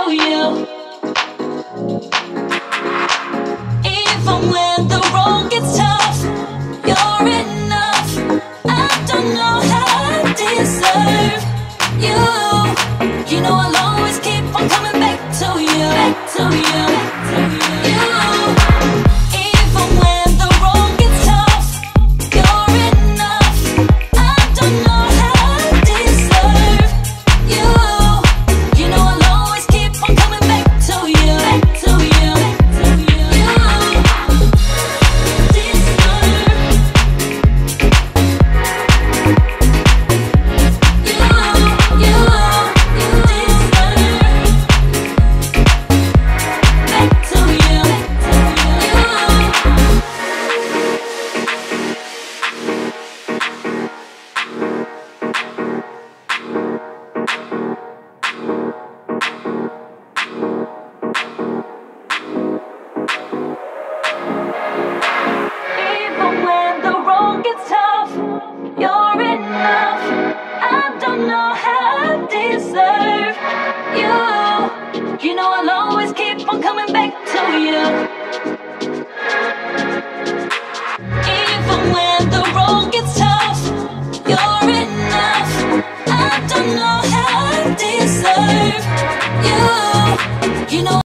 to you. Even when the road gets tough, you're enough. I don't know how I deserve you. You know I'll always keep on coming back to you, back to you, back to you. Even when the road gets tough, you're enough. I don't know how I deserve you. You know I'll always keep on coming back to you, back to you, back to you. You know I'll always keep on coming back to you. Even when the road gets tough, you're enough. I don't know how I deserve you. You know